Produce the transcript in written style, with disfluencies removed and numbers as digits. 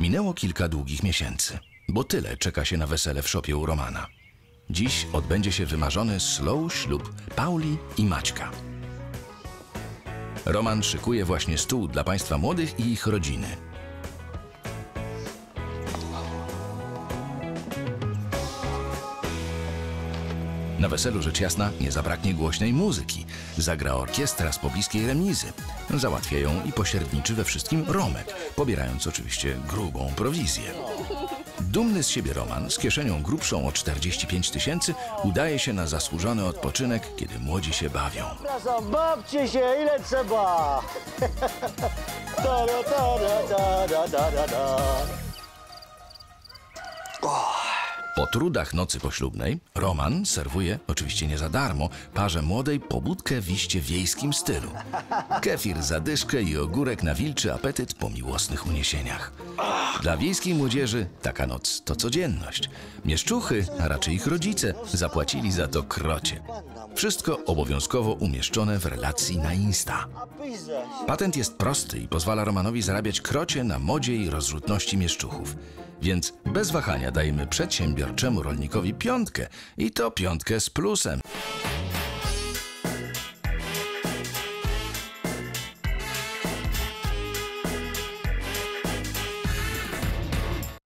Minęło kilka długich miesięcy, bo tyle czeka się na wesele w szopie u Romana. Dziś odbędzie się wymarzony slow ślub Pauli i Maćka. Roman szykuje właśnie stół dla państwa młodych i ich rodziny. Na weselu rzecz jasna nie zabraknie głośnej muzyki. Zagra orkiestra z pobliskiej remizy. Załatwia ją i pośredniczy we wszystkim Romek, pobierając oczywiście grubą prowizję. Dumny z siebie Roman, z kieszenią grubszą o 45 000, udaje się na zasłużony odpoczynek, kiedy młodzi się bawią. Przepraszam, bawcie się, ile trzeba! Po trudach nocy poślubnej Roman serwuje, oczywiście nie za darmo, parze młodej pobudkę w iście wiejskim stylu. Kefir, zadyszkę i ogórek na wilczy apetyt po miłosnych uniesieniach. Dla wiejskiej młodzieży taka noc to codzienność. Mieszczuchy, a raczej ich rodzice, zapłacili za to krocie. Wszystko obowiązkowo umieszczone w relacji na Insta. Patent jest prosty i pozwala Romanowi zarabiać krocie na modzie i rozrzutności mieszczuchów. Więc bez wahania dajemy przedsiębiorczemu rolnikowi 5 i to 5 z plusem.